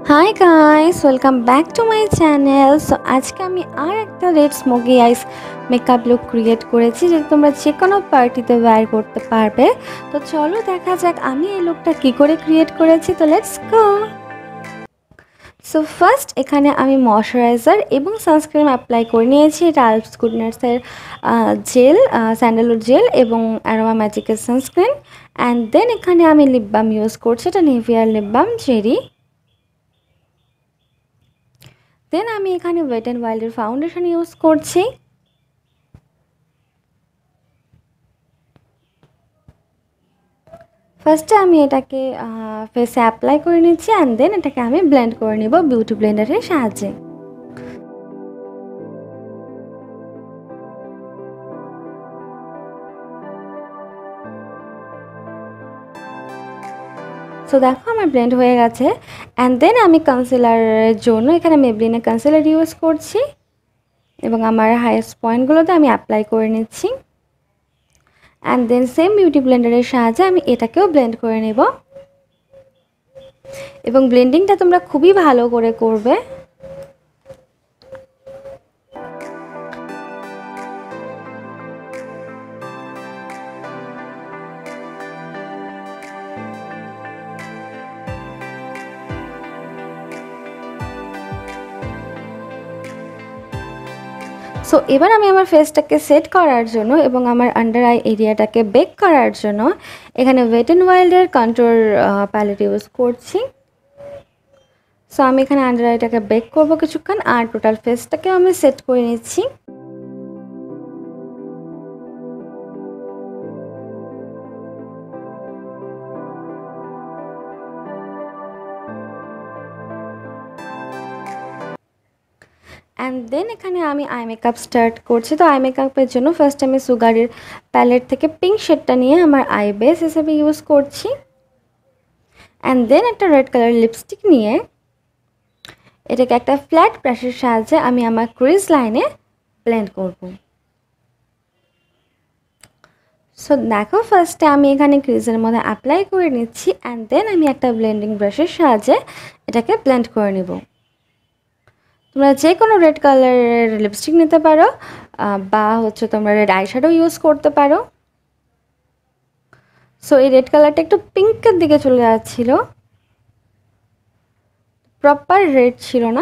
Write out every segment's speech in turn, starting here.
High guys, welcome back to my channel. So আজকে আমি আর একটা red smokey eyes makeup look create করেছি, যেটা তোমরা যে কোনো পার্টিতে ওয়্যার করতে পারবে। তো চলো দেখা যাক আমি এই লুকটা কী করে ক্রিয়েট করেছি। তো লেটস গো। সো ফার্স্ট এখানে আমি ময়শ্চারাইজার এবং সানস্ক্রিন অ্যাপ্লাই করে নিয়েছি। এটা আলপস গুডনার্সের জেল, স্যান্ডেলউড জেল এবং অ্যারোমা ম্যাজিকের সানস্ক্রিন। অ্যান্ড দেন এখানে আমি লিপ বাম ইউজ করছি, এটা নিভিয়ার লিপ বাম চেরি। দেন আমি এখানে ওয়েট অ্যান্ড ওয়াইল্ডের ফাউন্ডেশন ইউজ করছি। ফার্স্টে আমি এটাকে ফেসে অ্যাপ্লাই করে নিচ্ছি অ্যান্ড দেন এটাকে আমি ব্লেন্ড করে নিব বিউটি ব্লেন্ডারের সাহায্যে। সো দেখো আমার ব্লেন্ড হয়ে গেছে। অ্যান্ড দেন আমি কনসিলারের জন্য এখানে মেবলিনের কনসিলার ইউজ করছি এবং আমার হাইয়েস্ট পয়েন্টগুলোতে আমি অ্যাপ্লাই করে নিচ্ছি। অ্যান্ড দেন সেম বিউটি ব্লেন্ডারের সাহায্যে আমি এটাকেও ব্লেন্ড করে নেব এবং ব্লেন্ডিংটা তোমরা খুবই ভালো করে করবে। সো এবার আমি আমার ফেসটাকে সেট করার জন্য এবং আমার আন্ডার আই এরিয়াটাকে বেক করার জন্য এখানে ওয়েট অ্যান্ড ওয়াইল্ডের কন্ট্রোর প্যালেট ইউজ করছি। সো আমি এখানে আন্ডার আইটাকে বেক করবো কিছুক্ষণ, আর টোটাল ফেসটাকে আমি সেট করে নিচ্ছি। অ্যান্ড দেন এখানে আমি আই মেকআপ স্টার্ট করছি। তো আই মেকআপের জন্য ফার্স্ট আমি সুগারের প্যালেট থেকে পিঙ্ক শেডটা নিয়ে আমার আই বেস হিসেবে ইউজ করছি। অ্যান্ড দেন একটা রেড কালার লিপস্টিক নিয়ে এটাকে একটা ফ্ল্যাট ব্রাশের সাহায্যে আমি আমার ক্রিজ লাইনে ব্লেন্ড করব। সো দেখো ফার্স্টে আমি এখানে ক্রিজের মধ্যে অ্যাপ্লাই করে নিচ্ছি অ্যান্ড দেন আমি একটা ব্লেন্ডিং ব্রাশের সাহায্যে এটাকে ব্লেন্ড করে নেব। তোমরা যে কোনো রেড কালারের লিপস্টিক নিতে পারো বা তোমরা রেড আইশ্যাডো ইউজ করতে পারো। সো এই রেড কালারটা একটু পিঙ্কের দিকে চলে যাচ্ছিল, প্রপার রেড ছিল না।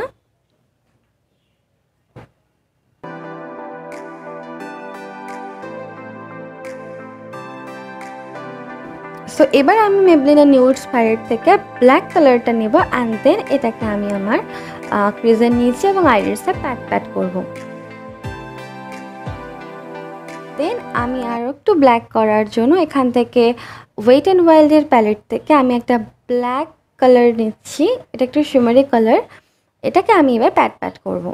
সো এবার আমি মেবলিনের নিউডস প্যালেট থেকে ব্ল্যাক কালারটা নেব অ্যান্ড দেন এটাকে আমি আমার ক্রিজের নিচে এবং আইরিসে প্যাট করব। দেন আমি আরও একটু ব্ল্যাক করার জন্য এখান থেকে ওয়েট অ্যান্ড ওয়াইল্ডের প্যালেট থেকে আমি একটা ব্ল্যাক কালার নিচ্ছি, এটা একটু শিমারি কালার। এটাকে আমি এবার প্যাট করব।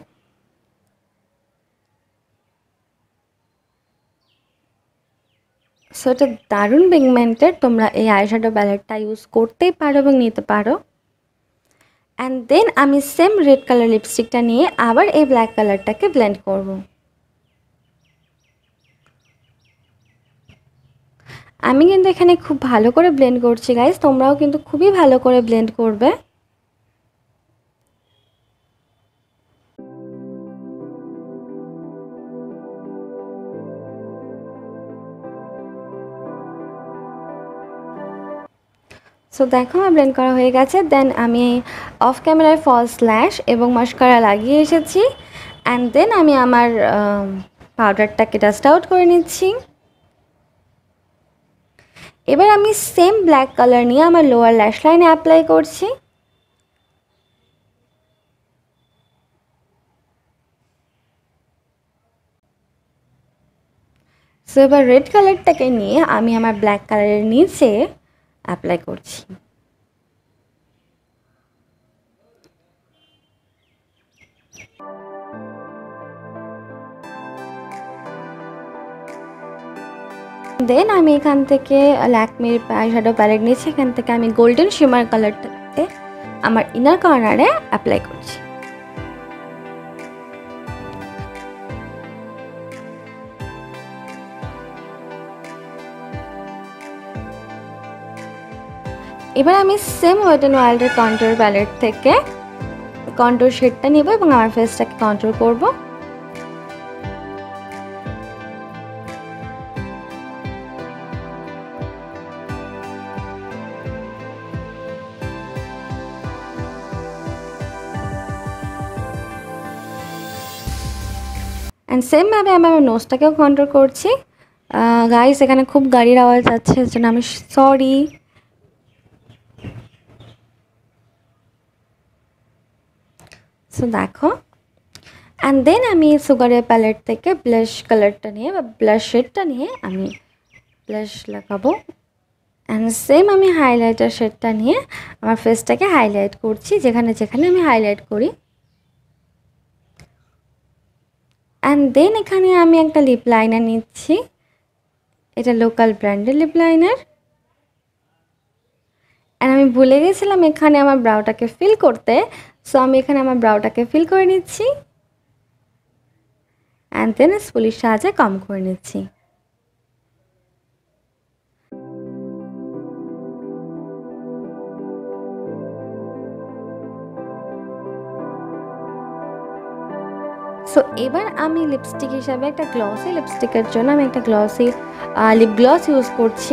সো এটা দারুণ পিগমেন্টেড, তোমরা এই আইশ্যাডো প্যালেটটা ইউজ করতেই পারো এবং নিতে পারো। অ্যান্ড দেন আমি সেম রেড কালার লিপস্টিকটা নিয়ে আবার এই ব্ল্যাক কালারটাকে ব্লেন্ড করব। আমি কিন্তু এখানে খুব ভালো করে ব্লেন্ড করছি গাইস, তোমরাও কিন্তু খুবই ভালো করে ব্লেন্ড করবে। সো দেখো আমার ব্লেন্ড করা হয়ে গেছে। দেন আমি অফ ক্যামেরায় ফলস ল্যাশ এবং মাস্কারা লাগিয়ে এসেছি অ্যান্ড দেন আমি আমার পাউডারটাকে ডাস্ট আউট করে নিচ্ছি। এবার আমি সেম ব্ল্যাক কালার নিয়ে আমার লোয়ার ল্যাশ লাইনে অ্যাপ্লাই করছি। সো এবার রেড কালারটাকে নিয়ে আমি আমার ব্ল্যাক কালারের নিচে অ্যাপ্লাই করছি। দেন আমি এখান থেকে ল্যাকমির আইশ্যাডো প্যালেট নিয়েছি, এখান থেকে আমি গোল্ডেন শিমার কালারটাকে আমার ইনার কর্নারে অ্যাপ্লাই করছি। এবার আমি সেম ওয়েট অ্যান্ড ওয়াইল্ডের কন্ট্রোর প্যালেট থেকে কন্ট্রোল শেডটা নেব এবং আমার ফেসটাকে কন্ট্রোল করব। অ্যান্ড সেমভাবে আমি আমার নোজটাকেও কন্ট্রোল করছি। গাইস এখানে খুব গাড়ির আওয়াজ আছে, এর জন্য আমি সরি। সো দেখো, অ্যান্ড দেন আমি সুগারের প্যালেট থেকে ব্লাশ কালারটা নিয়ে বা ব্লাশ শেডটা নিয়ে আমি ব্লাশ লাগাবো। অ্যান্ড সেম আমি হাইলাইটার শেডটা নিয়ে আমার ফেসটাকে হাইলাইট করছি যেখানে যেখানে আমি হাইলাইট করি। অ্যান্ড দেন এখানে আমি একটা লিপ লাইনার নিচ্ছি, এটা লোকাল ব্র্যান্ডের লিপ লাইনার। অ্যান্ড আমি ভুলে গেছিলাম এখানে আমার ব্রাউটাকে ফিল করতে, সো আমি এখানে আমার ব্রাউটাকে ফিল করে নিচ্ছি অ্যান্ড দেন স্পুলির সাহায্যে কম করে নিচ্ছি। সো এবার আমি লিপস্টিক হিসাবে একটা গ্লসি লিপস্টিকের জন্য আমি একটা গ্লসি লিপ গ্লস ইউজ করছি।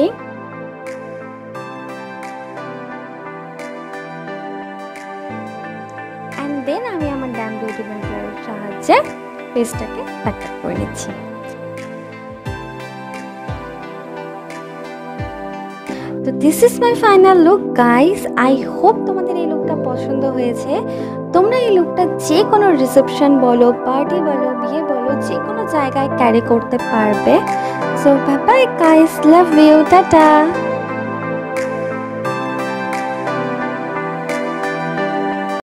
অ্যান্ড দেন আমি আমার ড্যাম বিউটি ব্লেন্ডারের সাহায্যে ফেসটাকে প্যাকআপ করে নিচ্ছি। তো this is my final look guys. I hope তোমাদের এই লুকটা পছন্দ হয়েছে। তোমরা এই লুকটা যে কোনো রিসেপশন বলো, পার্টি বলো, বিয়ে বলো, যে কোনো জায়গায় ক্যারি করতে পারবে। So bye bye guys, love you, tata.